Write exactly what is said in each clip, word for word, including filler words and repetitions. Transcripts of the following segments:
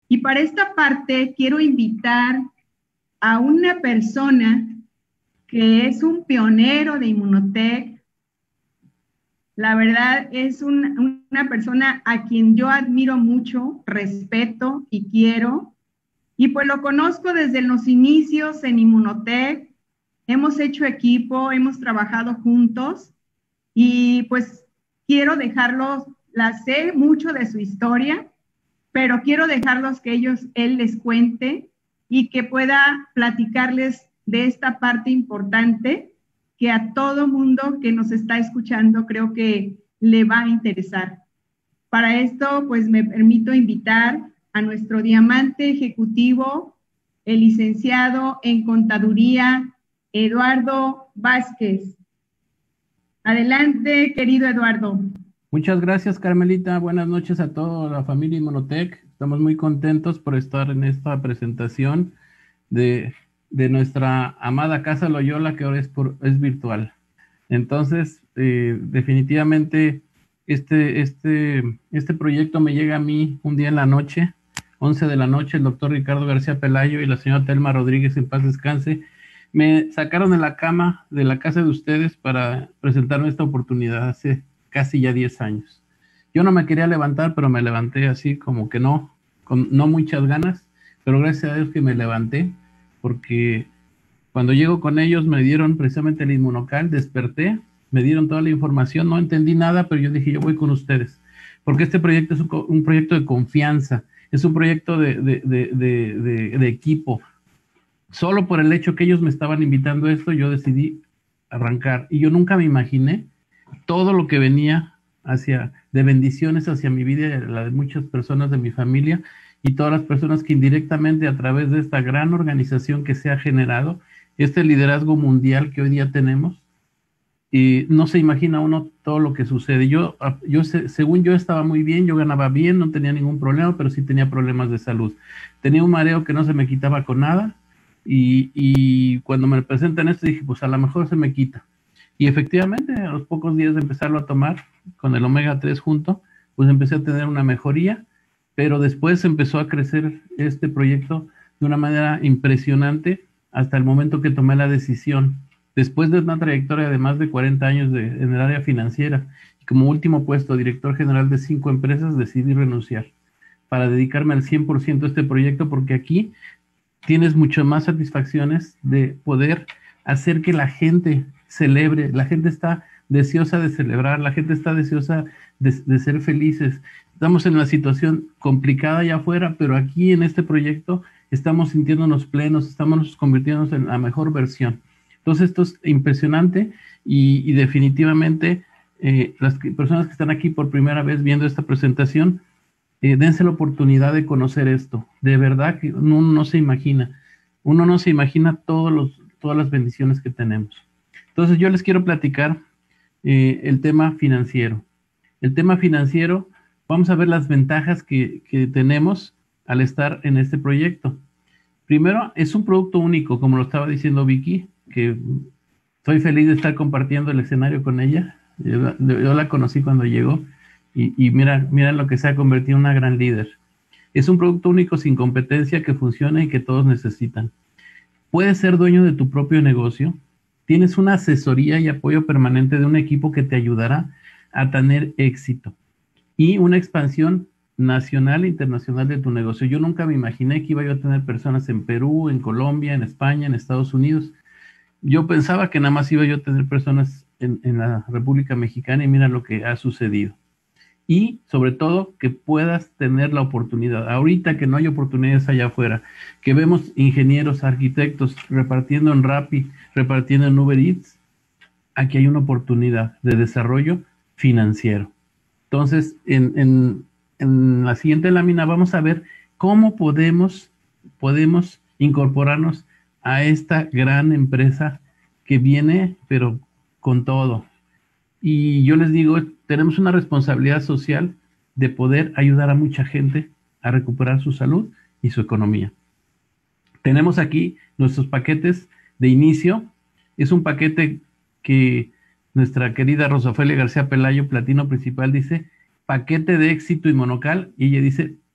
Y para esta parte quiero invitar a una persona que es un pionero de Inmunotech. La verdad es un, una persona a quien yo admiro mucho, respeto y quiero. Y pues lo conozco desde los inicios en Inmunotech. Hemos hecho equipo, hemos trabajado juntos y pues quiero dejarlos, la sé mucho de su historia, pero quiero dejarlos que ellos, él les cuente y que pueda platicarles de esta parte importante que a todo mundo que nos está escuchando creo que le va a interesar. Para esto, pues me permito invitar a nuestro diamante ejecutivo, el licenciado en contaduría, Eduardo Vázquez. Adelante, querido Eduardo. Muchas gracias, Carmelita. Buenas noches a toda la familia Inmunotech. Estamos muy contentos por estar en esta presentación de, de nuestra amada Casa Loyola, que ahora es, por, es virtual. Entonces, eh, definitivamente, este, este, este proyecto me llega a mí un día en la noche, once de la noche. El doctor Ricardo García Pelayo y la señora Telma Rodríguez, en paz descanse, me sacaron de la cama de la casa de ustedes para presentarme esta oportunidad hace casi ya diez años. Yo no me quería levantar, pero me levanté así como que no, con no muchas ganas, pero gracias a Dios que me levanté, porque cuando llego con ellos me dieron precisamente el inmunocal, desperté, me dieron toda la información, no entendí nada, pero yo dije, yo voy con ustedes, porque este proyecto es un, un proyecto de confianza, es un proyecto de, de, de, de, de, de equipo. Solo por el hecho que ellos me estaban invitando a esto, yo decidí arrancar, y yo nunca me imaginé todo lo que venía hacia, de bendiciones hacia mi vida y la de muchas personas de mi familia y todas las personas que indirectamente a través de esta gran organización que se ha generado, este liderazgo mundial que hoy día tenemos, y no se imagina uno todo lo que sucede. Yo, yo, según yo estaba muy bien, yo ganaba bien, no tenía ningún problema, pero sí tenía problemas de salud. Tenía un mareo que no se me quitaba con nada y, y cuando me presentan esto dije, pues a lo mejor se me quita. Y efectivamente, a los pocos días de empezarlo a tomar, con el omega tres junto, pues empecé a tener una mejoría, pero después empezó a crecer este proyecto de una manera impresionante hasta el momento que tomé la decisión. Después de una trayectoria de más de cuarenta años de, en el área financiera y como último puesto, director general de cinco empresas, decidí renunciar para dedicarme al cien por ciento a este proyecto, porque aquí tienes muchas más satisfacciones de poder hacer que la gente celebre, la gente está deseosa de celebrar, la gente está deseosa de, de ser felices. Estamos en una situación complicada allá afuera, pero aquí en este proyecto estamos sintiéndonos plenos, estamos convirtiéndonos en la mejor versión. Entonces esto es impresionante y, y definitivamente eh, las que, personas que están aquí por primera vez viendo esta presentación, eh, dense la oportunidad de conocer esto. De verdad que uno no se imagina, uno no se imagina todos los, todas las bendiciones que tenemos. Entonces yo les quiero platicar eh, el tema financiero. El tema financiero, vamos a ver las ventajas que, que tenemos al estar en este proyecto. Primero, es un producto único, como lo estaba diciendo Vicky, que estoy feliz de estar compartiendo el escenario con ella. Yo, yo la conocí cuando llegó y, y mira, mira lo que se ha convertido en una gran líder. Es un producto único sin competencia que funciona y que todos necesitan. Puedes ser dueño de tu propio negocio. Tienes una asesoría y apoyo permanente de un equipo que te ayudará a tener éxito y una expansión nacional e internacional de tu negocio. Yo nunca me imaginé que iba yo a tener personas en Perú, en Colombia, en España, en Estados Unidos. Yo pensaba que nada más iba yo a tener personas en, en la República Mexicana y mira lo que ha sucedido. Y sobre todo que puedas tener la oportunidad. Ahorita que no hay oportunidades allá afuera, que vemos ingenieros, arquitectos repartiendo en Rappi, repartiendo en Uber Eats, aquí hay una oportunidad de desarrollo financiero. Entonces, en, en, en la siguiente lámina vamos a ver cómo podemos, podemos incorporarnos a esta gran empresa que viene, pero con todo. Y yo les digo, tenemos una responsabilidad social de poder ayudar a mucha gente a recuperar su salud y su economía. Tenemos aquí nuestros paquetes de inicio. Es un paquete que nuestra querida Rosafelia García Pelayo, platino principal, dice paquete de éxito y monocal, y ella dice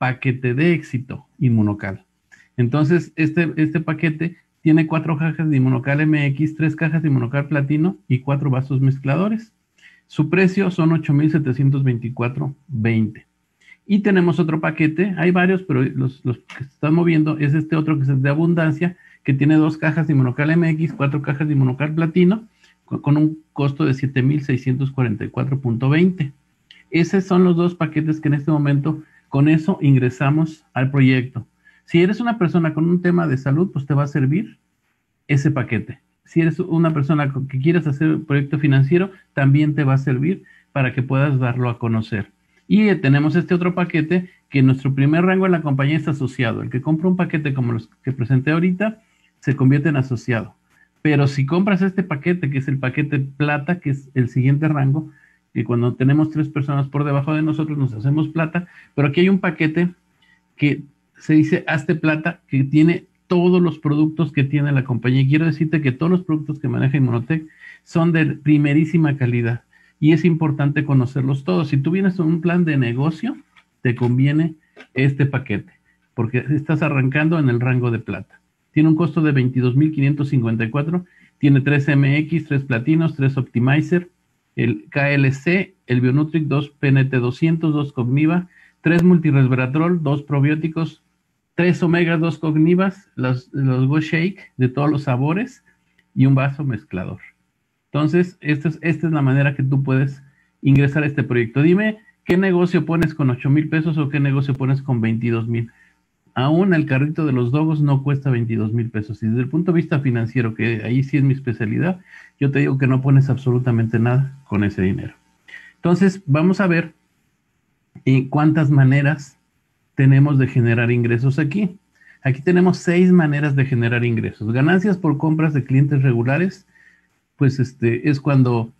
paquete de éxito Inmunocal. Entonces, este, este paquete tiene cuatro cajas de Inmunocal M X, tres cajas de Inmunocal Platino y cuatro vasos mezcladores. Su precio son ocho mil setecientos veinticuatro veinte. Y tenemos otro paquete, hay varios, pero los, los que se están moviendo es este otro que es de abundancia, que tiene dos cajas de Inmunocal M X, cuatro cajas de Inmunocal Platino, con, con un costo de siete mil seiscientos cuarenta y cuatro veinte. Esos son los dos paquetes que en este momento, con eso ingresamos al proyecto. Si eres una persona con un tema de salud, pues te va a servir ese paquete. Si eres una persona que quieres hacer un proyecto financiero, también te va a servir para que puedas darlo a conocer. Y eh, tenemos este otro paquete que nuestro primer rango en la compañía es asociado. El que compra un paquete como los que presenté ahorita, se convierte en asociado. Pero si compras este paquete, que es el paquete plata, que es el siguiente rango, y cuando tenemos tres personas por debajo de nosotros nos hacemos plata, pero aquí hay un paquete que se dice hazte plata, que tiene todos los productos que tiene la compañía. Y quiero decirte que todos los productos que maneja Inmunotech son de primerísima calidad y es importante conocerlos todos. Si tú vienes con un plan de negocio, te conviene este paquete porque estás arrancando en el rango de plata. Tiene un costo de veintidós mil quinientos cincuenta y cuatro, tiene tres M X, tres platinos, tres Optimizer, el K L C, el Bionutric, dos P N T doscientos, dos Cogniva, tres Multiresveratrol, dos probióticos, tres Omega, dos Cognivas, los, los Go Shake de todos los sabores y un vaso mezclador. Entonces, esta es, esta es la manera que tú puedes ingresar a este proyecto. Dime, ¿qué negocio pones con ocho mil pesos o qué negocio pones con veintidós mil? Aún el carrito de los dogos no cuesta veintidós mil pesos. Y desde el punto de vista financiero, que ahí sí es mi especialidad, yo te digo que no pones absolutamente nada con ese dinero. Entonces, vamos a ver eh, cuántas maneras tenemos de generar ingresos aquí. Aquí tenemos seis maneras de generar ingresos. Ganancias por compras de clientes regulares, pues este, es cuando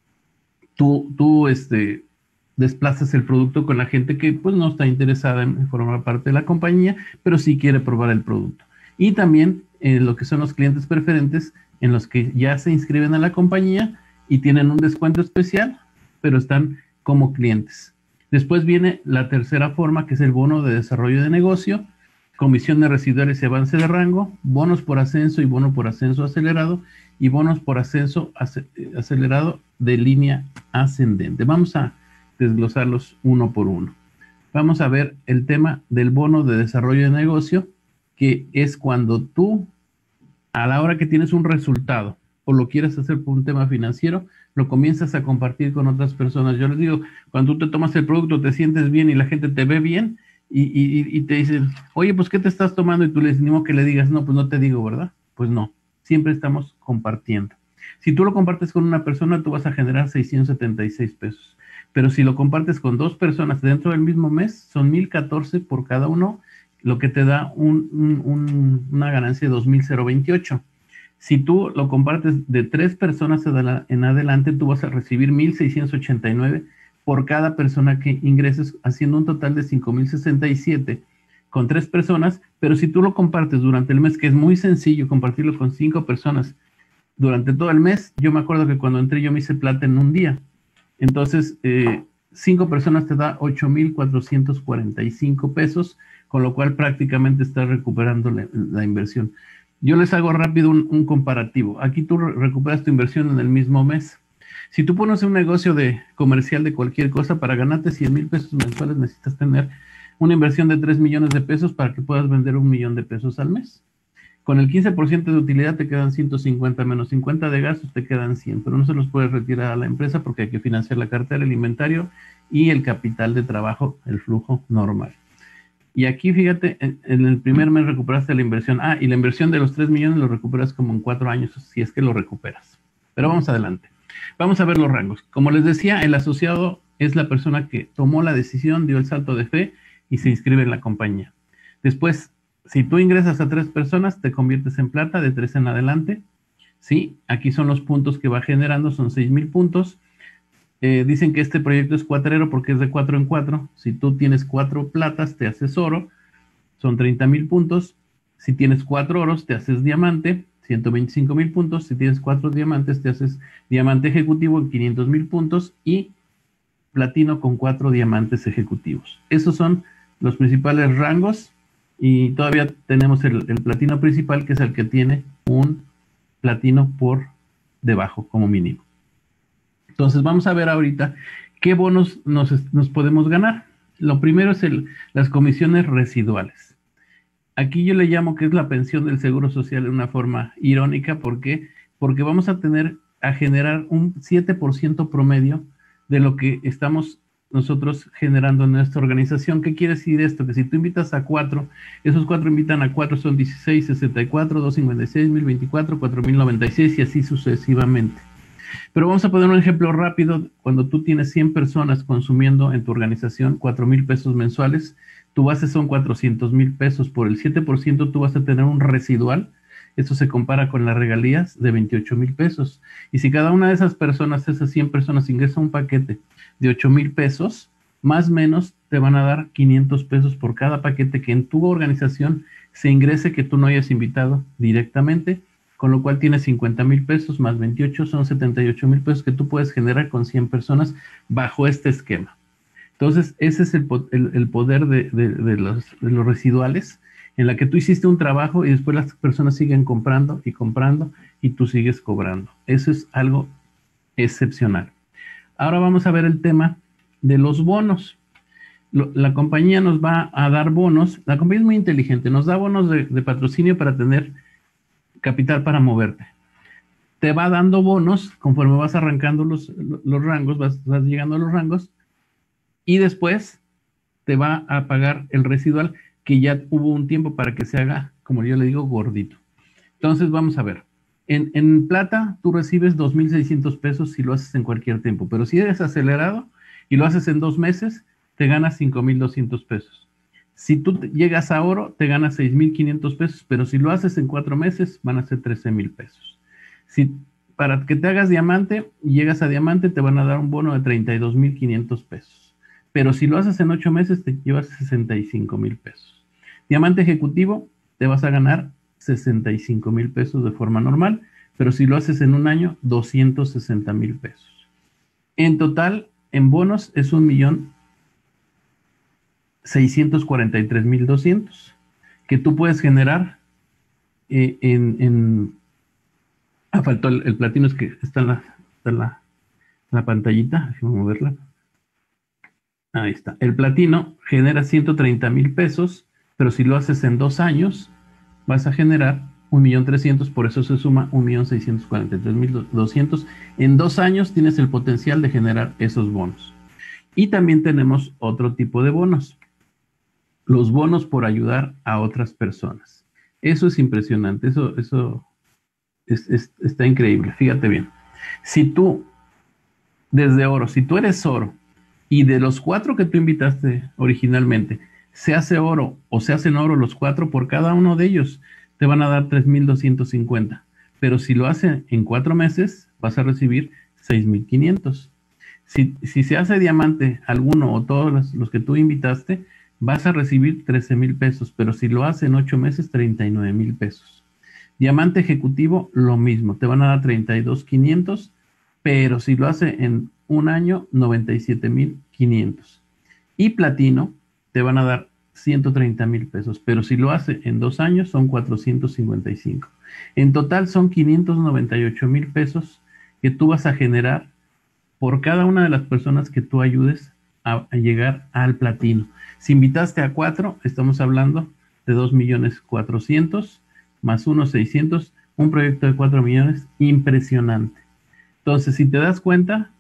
tú, tú este, desplazas el producto con la gente que pues no está interesada en formar parte de la compañía, pero sí quiere probar el producto. Y también eh, lo que son los clientes preferentes, en los que ya se inscriben a la compañía y tienen un descuento especial, pero están como clientes. Después viene la tercera forma, que es el bono de desarrollo de negocio, comisiones residuales y avance de rango, bonos por ascenso y bono por ascenso acelerado, y bonos por ascenso acelerado de línea ascendente. Vamos a desglosarlos uno por uno. Vamos a ver el tema del bono de desarrollo de negocio, que es cuando tú, a la hora que tienes un resultado o lo quieres hacer por un tema financiero, lo comienzas a compartir con otras personas. Yo les digo, cuando tú te tomas el producto, te sientes bien y la gente te ve bien y, y, y te dicen, oye, pues, ¿qué te estás tomando? Y tú les dices que le digas, no, pues no te digo, ¿verdad? Pues no, siempre estamos compartiendo. Si tú lo compartes con una persona, tú vas a generar seiscientos setenta y seis pesos. Pero si lo compartes con dos personas dentro del mismo mes, son mil catorce por cada uno, lo que te da un, un, un, una ganancia de dos mil veintiocho. Si tú lo compartes de tres personas en adelante, tú vas a recibir mil seiscientos ochenta y nueve por cada persona que ingreses, haciendo un total de cinco mil sesenta y siete con tres personas. Pero si tú lo compartes durante el mes, que es muy sencillo compartirlo con cinco personas durante todo el mes, yo me acuerdo que cuando entré yo me hice plata en un día. Entonces, eh, cinco personas te da ocho mil cuatrocientos cuarenta y cinco pesos, con lo cual prácticamente estás recuperando la, la inversión. Yo les hago rápido un, un comparativo. Aquí tú recuperas tu inversión en el mismo mes. Si tú pones un negocio de comercial de cualquier cosa, para ganarte cien mil pesos mensuales necesitas tener una inversión de tres millones de pesos para que puedas vender un millón de pesos al mes. Con el quince por ciento de utilidad te quedan ciento cincuenta, menos cincuenta de gastos te quedan cien, pero no se los puedes retirar a la empresa porque hay que financiar la cartera, el inventario y el capital de trabajo, el flujo normal. Y aquí, fíjate, en, en el primer mes recuperaste la inversión. Ah, y la inversión de los tres millones lo recuperas como en cuatro años, si es que lo recuperas. Pero vamos adelante. Vamos a ver los rangos. Como les decía, el asociado es la persona que tomó la decisión, dio el salto de fe y se inscribe en la compañía. Después, si tú ingresas a tres personas, te conviertes en plata, de tres en adelante. Sí, aquí son los puntos que va generando, son seis mil puntos. Eh, dicen que este proyecto es cuatrero porque es de cuatro en cuatro. Si tú tienes cuatro platas, te haces oro, son treinta mil puntos. Si tienes cuatro oros, te haces diamante, ciento veinticinco mil puntos. Si tienes cuatro diamantes, te haces diamante ejecutivo en quinientos mil puntos y platino con cuatro diamantes ejecutivos. Esos son los principales rangos, y todavía tenemos el, el platino principal, que es el que tiene un platino por debajo como mínimo. Entonces vamos a ver ahorita qué bonos nos, nos podemos ganar. Lo primero es el, las comisiones residuales. Aquí yo le llamo que es la pensión del Seguro Social de una forma irónica. ¿Por qué? Porque vamos a tener a generar un siete por ciento promedio de lo que estamos nosotros generando en nuestra organización. ¿Qué quiere decir esto? Que si tú invitas a cuatro, esos cuatro invitan a cuatro, son dieciséis, sesenta y cuatro, doscientos cincuenta y seis, mil veinticuatro, cuatro mil noventa y seis y así sucesivamente. Pero vamos a poner un ejemplo rápido. Cuando tú tienes cien personas consumiendo en tu organización cuatro mil pesos mensuales, tu base son cuatrocientos mil pesos. Por el siete por ciento tú vas a tener un residual. Esto se compara con las regalías de veintiocho mil pesos. Y si cada una de esas personas, esas cien personas, ingresa un paquete de ocho mil pesos, más o menos te van a dar quinientos pesos por cada paquete que en tu organización se ingrese que tú no hayas invitado directamente, con lo cual tienes cincuenta mil pesos más veintiocho, son setenta y ocho mil pesos que tú puedes generar con cien personas bajo este esquema. Entonces, ese es el, el, el poder de, de, de, los, de los residuales, en la que tú hiciste un trabajo y después las personas siguen comprando y comprando y tú sigues cobrando. Eso es algo excepcional. Ahora vamos a ver el tema de los bonos. Lo, la compañía nos va a dar bonos. La compañía es muy inteligente. Nos da bonos de, de patrocinio para tener capital para moverte. Te va dando bonos conforme vas arrancando los, los rangos, vas, vas llegando a los rangos y después te va a pagar el residual que ya hubo un tiempo para que se haga, como yo le digo, gordito. Entonces vamos a ver. En, en plata tú recibes dos mil seiscientos pesos si lo haces en cualquier tiempo, pero si eres acelerado y lo haces en dos meses, te ganas cinco mil doscientos pesos. Si tú llegas a oro, te ganas seis mil quinientos pesos, pero si lo haces en cuatro meses, van a ser trece mil pesos. Si para que te hagas diamante y llegas a diamante, te van a dar un bono de treinta y dos mil quinientos pesos. Pero si lo haces en ocho meses, te llevas sesenta y cinco mil pesos. Diamante ejecutivo, te vas a ganar sesenta y cinco mil pesos de forma normal, pero si lo haces en un año, doscientos sesenta mil pesos. En total, en bonos, es un millón seiscientos cuarenta y tres mil doscientos que tú puedes generar eh, en, en... Ah, faltó el, el platino, es que está en la, está en la, la pantallita, déjame moverla. Ahí está. El platino genera ciento treinta mil pesos, pero si lo haces en dos años, vas a generar un millón trescientos, por eso se suma un millón seiscientos cuarenta y tres mil doscientos. En dos años tienes el potencial de generar esos bonos. Y también tenemos otro tipo de bonos. Los bonos por ayudar a otras personas. Eso es impresionante, eso, eso es, es, está increíble. Fíjate bien. Si tú, desde oro, si tú eres oro, y de los cuatro que tú invitaste originalmente, se hace oro o se hacen oro los cuatro, por cada uno de ellos te van a dar tres mil doscientos cincuenta. Pero si lo hacen en cuatro meses, vas a recibir seis mil quinientos. Si, si se hace diamante alguno o todos los, los que tú invitaste, vas a recibir trece mil pesos, pero si lo hace en ocho meses, treinta y nueve mil pesos. Diamante ejecutivo, lo mismo, te van a dar treinta y dos mil quinientos, pero si lo hace en un año, noventa y siete mil quinientos. Y platino, te van a dar ciento treinta mil pesos, pero si lo hace en dos años, son cuatrocientos cincuenta y cinco. En total son quinientos noventa y ocho mil pesos que tú vas a generar por cada una de las personas que tú ayudes a, a llegar al platino. Si invitaste a cuatro, estamos hablando de dos millones cuatrocientos más uno seiscientos, un proyecto de cuatro millones, impresionante. Entonces, si te das cuenta,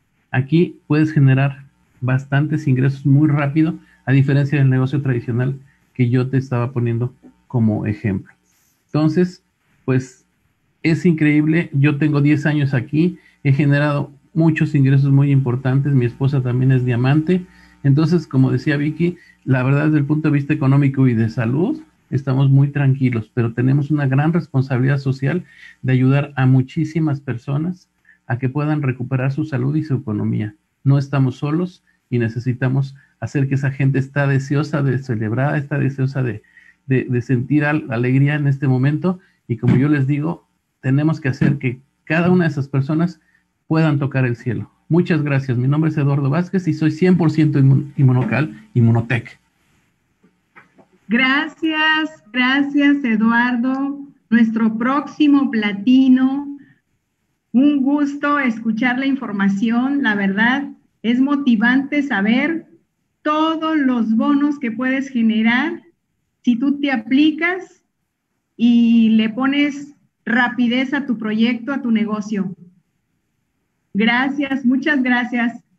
aquí puedes generar bastantes ingresos muy rápido, a diferencia del negocio tradicional que yo te estaba poniendo como ejemplo. Entonces, pues es increíble. Yo tengo diez años aquí, he generado muchos ingresos muy importantes. Mi esposa también es diamante. Entonces, como decía Vicky, la verdad desde el punto de vista económico y de salud, estamos muy tranquilos, pero tenemos una gran responsabilidad social de ayudar a muchísimas personas a que puedan recuperar su salud y su economía. No estamos solos y necesitamos hacer que esa gente está deseosa de celebrar, está deseosa de, de, de sentir alegría en este momento. Y como yo les digo, tenemos que hacer que cada una de esas personas puedan tocar el cielo. Muchas gracias. Mi nombre es Eduardo Vázquez y soy cien por ciento inmun, inmunocal, Inmunotech. Gracias, gracias Eduardo, nuestro próximo platino. Un gusto escuchar la información, la verdad es motivante saber todos los bonos que puedes generar si tú te aplicas y le pones rapidez a tu proyecto, a tu negocio. Gracias, muchas gracias.